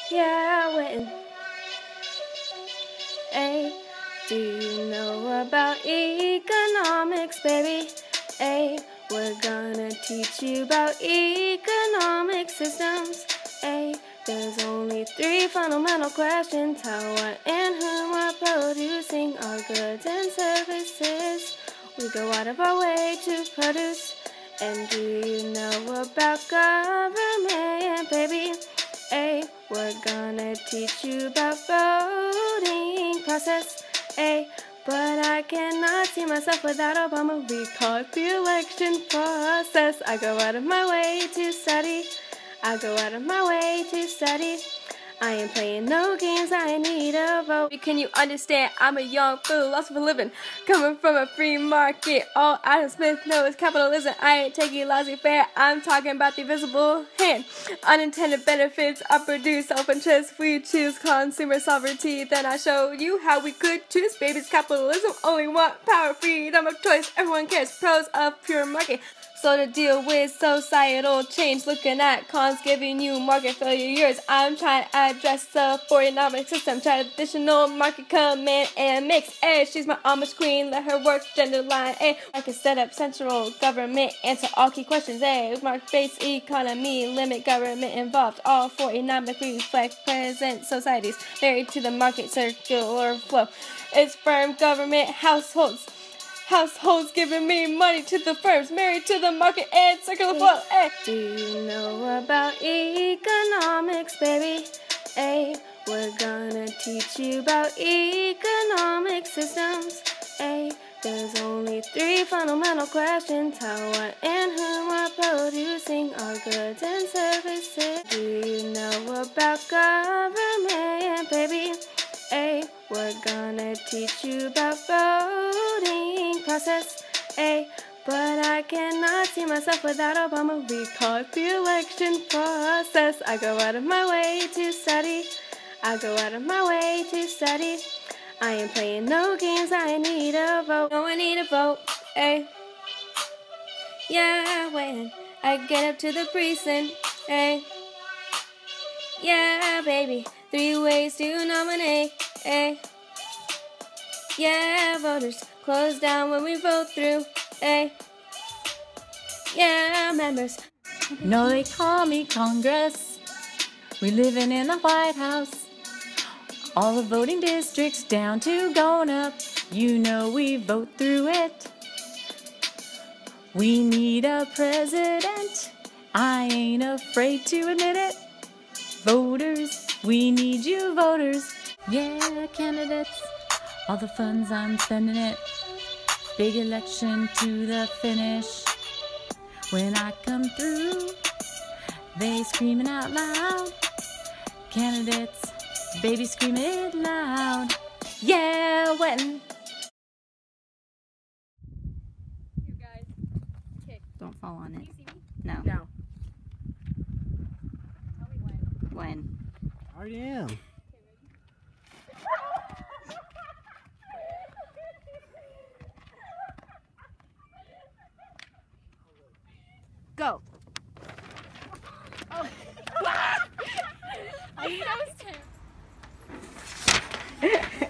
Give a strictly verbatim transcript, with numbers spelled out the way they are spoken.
Yeah, when. Hey, do you know about economics, baby? Hey, we're gonna teach you about economic systems. Hey, there's only three fundamental questions: how, what, and whom are producing our goods and services. We go out of our way to produce. And do you know about government, baby? Hey, we're gonna teach you about voting process. Hey, but I cannot see myself without Obama. We call it the election process. I go out of my way to study. I go out of my way to study. I ain't playing no games, I need a vote. Can you understand? I'm a young philosopher living, coming from a free market. All Adam Smith knows capitalism. I ain't taking laissez-faire, I'm talking about the invisible hand. Unintended benefits are produced, self-interest. We choose consumer sovereignty. Then I show you how we could choose. Baby's capitalism, only want power, freedom of choice. Everyone cares, pros of pure market. So to deal with societal change, looking at cons, giving you market failures. I'm trying to address the economic system, traditional market command and mix. Hey, she's my Amish queen, let her work gender line. Hey, I can set up central government, answer all key questions. Hey, market-based economy, limit government involved. All four economically reflect present societies, married to the market circular flow. It's firm government households. Households giving me money to the firms, married to the market and circular flow. Hey. Do you know about economics, baby? Hey, we're gonna teach you about economic systems. Hey, there's only three fundamental questions: how, what, and whom are producing our goods and services. Do you know about government, baby? Hey, we're gonna teach you about voting process. Hey, but I cannot see myself without Obama. We call it the election process. I go out of my way to study. I go out of my way to study. I ain't playing no games, I need a vote. No, I need a vote. Hey, yeah, when I get up to the precinct. Hey, yeah, baby, three ways to nominate. Hey, yeah, voters close down when we vote through. Hey, yeah, members. No, they call me Congress. We living in the White House. All the voting districts down to going up. You know we vote through it. We need a president. I ain't afraid to admit it. Voters, we need you voters. Yeah, candidates, all the funds I'm spending it. Big election to the finish. When I come through, they screaming out loud. Candidates, baby screaming it loud. Yeah, when. You guys, kick. Don't fall on Can it. you see me? No. No. Tell me when. When? I already am. Go. Oh. I think that was terrible.